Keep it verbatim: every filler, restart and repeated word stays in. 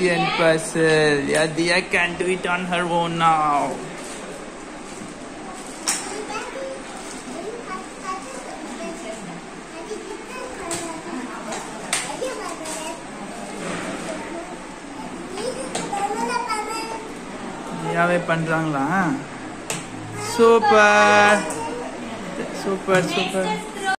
and puzzle. Yeah, Dhiya can do it on her own now. Dhiyaவே பண்றாங்களா? Super. Super, super.